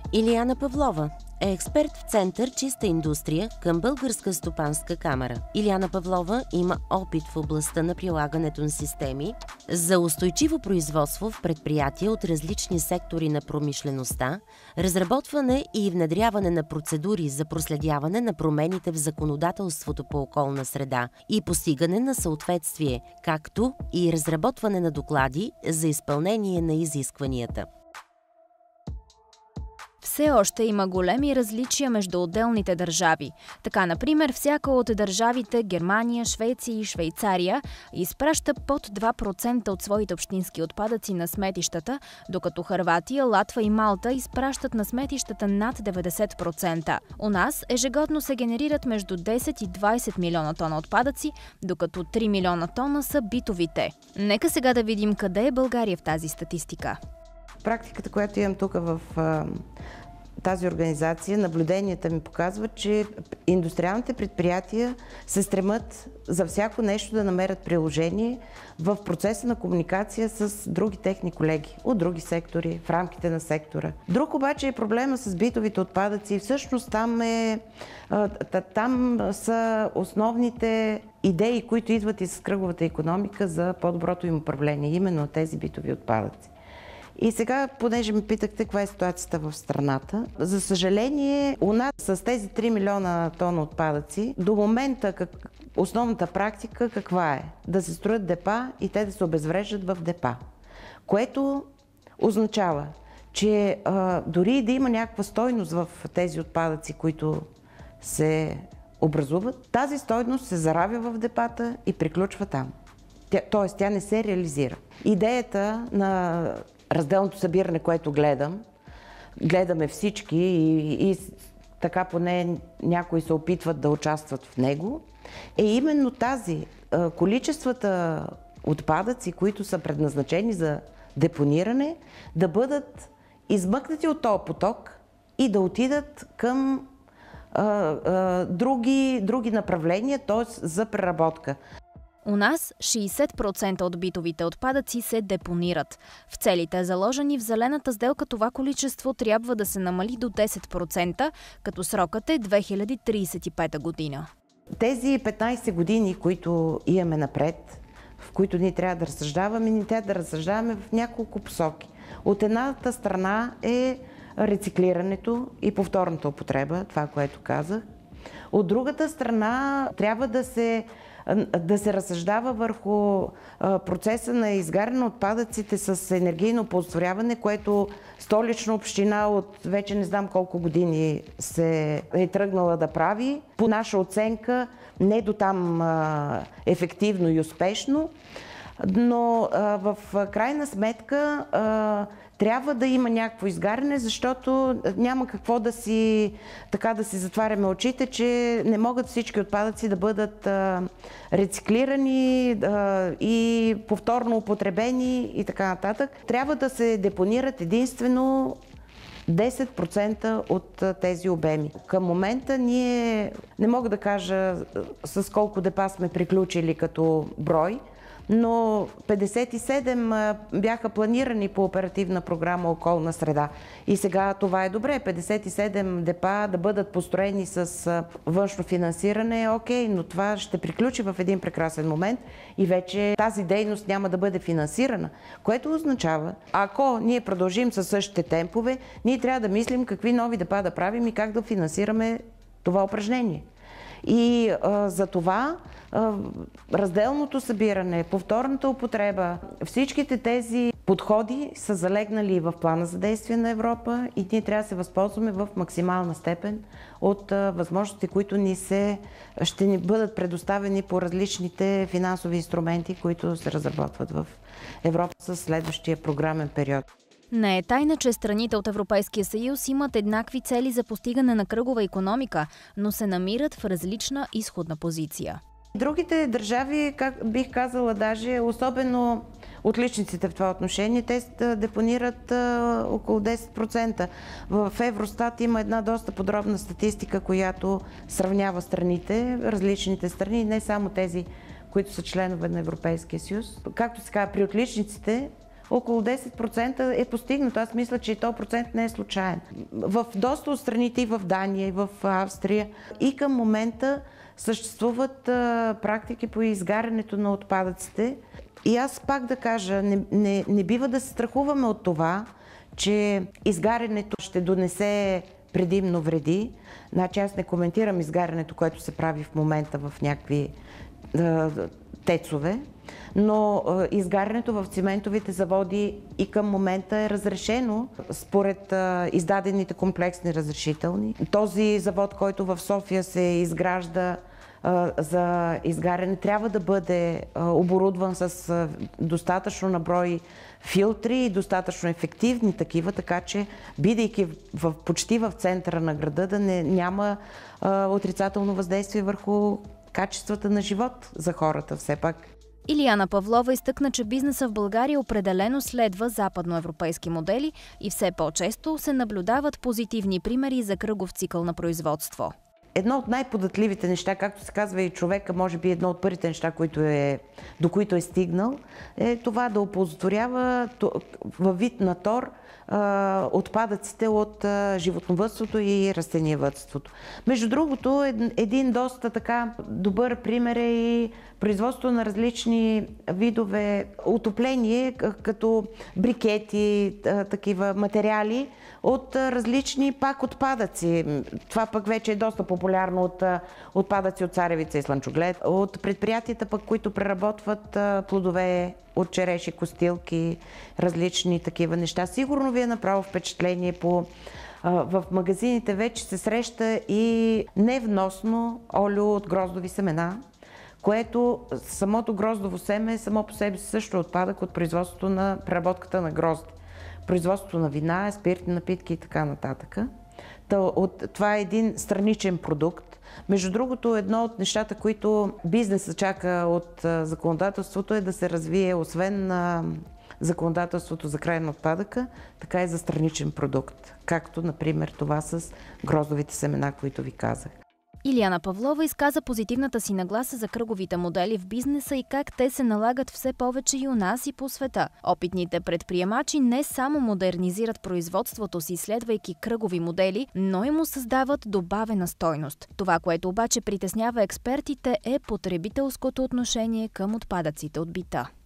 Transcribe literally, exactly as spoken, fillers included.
Илияна Павлова е експерт в Център Чиста индустрия към Българска стопанска камара. Илияна Павлова има опит в областта на прилагането на системи за устойчиво производство в предприятия от различни сектори на промишлеността, разработване и внедряване на процедури за проследяване на промените в законодателството по околна среда и постигане на съответствие, както и разработване на доклади за изпълнение на изискванията. Все още има големи различия между отделните държави. Така, например, всяка от държавите Германия, Швеция и Швейцария изпраща под два процента от своите общински отпадъци на сметищата, докато Хърватия, Латва и Малта изпращат на сметищата над деветдесет процента. У нас ежегодно се генерират между десет и двадесет милиона тона отпадъци, докато три милиона тона са битовите. Нека сега да видим къде е България в тази статистика. Практиката, която имам тук в тази организация, наблюденията ми показват, че индустриалните предприятия се стремат за всяко нещо да намерят приложение в процеса на комуникация с други техни колеги от други сектори, в рамките на сектора. Друг обаче е проблема с битовите отпадъци. Всъщност там, е, там са основните идеи, които идват и с кръговата икономика за по-доброто им управление, именно тези битови отпадъци. И сега, понеже ме питахте каква е ситуацията в страната, за съжаление, у нас с тези три милиона тона отпадъци, до момента как, основната практика каква е? Да се строят депа и те да се обезвреждат в депа. Което означава, че а, дори да има някаква стойност в тези отпадъци, които се образуват, тази стойност се заравя в депата и приключва там. Тоест, тя не се реализира. Идеята на разделното събиране, което гледам, гледаме всички и, и така поне някои се опитват да участват в него, е именно тази количествата отпадъци, които са предназначени за депониране, да бъдат измъкнати от този поток и да отидат към а, а, други, други направления, т.е. за преработка. У нас шейсет процента от битовите отпадъци се депонират. В целите, заложени в зелената сделка, това количество трябва да се намали до десет процента, като срокът е две хиляди тридесет и пета година. Тези петнадесет години, които имаме напред, в които ние трябва да разсъждаваме, ние трябва да разсъждаваме в няколко посоки. От едната страна е рециклирането и повторната употреба, това, което казах. От другата страна трябва да се да се разсъждава върху процеса на изгаряне на отпадъците с енергийно оползотворяване, което Столична община от вече не знам колко години се е тръгнала да прави. По наша оценка не до там ефективно и успешно, но в крайна сметка трябва да има някакво изгаряне, защото няма какво да си, така да си затваряме очите, че не могат всички отпадъци да бъдат а, рециклирани а, и повторно употребени и така нататък. Трябва да се депонират единствено десет процента от а, тези обеми. Към момента ние, не мога да кажа с колко депа сме приключили като брой, но петдесет и седем бяха планирани по оперативна програма Околна среда. И сега това е добре. петдесет и седем депа да бъдат построени с външно финансиране, окей, но това ще приключи в един прекрасен момент и вече тази дейност няма да бъде финансирана. Което означава, ако ние продължим със същите темпове, ние трябва да мислим какви нови депа да правим и как да финансираме това упражнение. И а, за това а, разделното събиране, повторната употреба, всичките тези подходи са залегнали в плана за действие на Европа и ние трябва да се възползваме в максимална степен от а, възможностите, които ни се, ще ни бъдат предоставени по различните финансови инструменти, които се разработват в Европа със следващия програмен период. Не е тайна, че страните от Европейския съюз имат еднакви цели за постигане на кръгова икономика, но се намират в различна изходна позиция. Другите държави, как бих казала, даже особено отличниците в това отношение, те депонират а, около десет процента. В Евростат има една доста подробна статистика, която сравнява страните, различните страни, не само тези, които са членове на Европейския съюз. Както се казва, при отличниците около десет процента е постигнато. Аз мисля, че и този процент не е случайен. В доста от страните, и в Дания, и в Австрия, и към момента съществуват а, практики по изгарянето на отпадъците. И аз пак да кажа, не, не, не бива да се страхуваме от това, че изгарянето ще донесе предимно вреди. Значи аз не коментирам изгарянето, което се прави в момента в някакви а, тецове, но а, изгарянето в циментовите заводи и към момента е разрешено според а, издадените комплексни разрешителни. Този завод, който в София се изгражда а, за изгаряне, трябва да бъде а, оборудван с а, достатъчно наброй филтри и достатъчно ефективни такива, така че, бидейки в, в, почти в центъра на града, да не, няма а, отрицателно въздействие върху качествата на живот за хората все пак. Илияна Павлова изтъкна, че бизнеса в България определено следва западноевропейски модели и все по-често се наблюдават позитивни примери за кръгов цикъл на производство. Едно от най-податливите неща, както се казва и човека, може би едно от първите неща, които е, до които е стигнал, е това да оползотворява във вид на тор отпадъците от животновъдството и растениевъдството. Между другото, един доста така добър пример е и производство на различни видове отопление, като брикети, такива материали от различни пак отпадъци. Това пък вече е доста популярно от отпадъци от царевица и слънчоглед, от предприятията пък, които преработват плодове от череши, костилки, различни такива неща. Сигурно ви е направо впечатление по... В магазините вече се среща и невносно олио от гроздови семена, което самото гроздово семе е само по себе си също отпадък от производството на преработката на грозди. Производството на вина, спиртни напитки и така нататък. Това е един страничен продукт. Между другото, едно от нещата, които бизнесът чака от законодателството, е да се развие, освен на законодателството за край на отпадъка, така и за страничен продукт. Както, например, това с гроздовите семена, които ви казах. Илияна Павлова изказа позитивната си нагласа за кръговите модели в бизнеса и как те се налагат все повече и у нас, и по света. Опитните предприемачи не само модернизират производството си, следвайки кръгови модели, но и му създават добавена стойност. Това, което обаче притеснява експертите, е потребителското отношение към отпадъците от бита.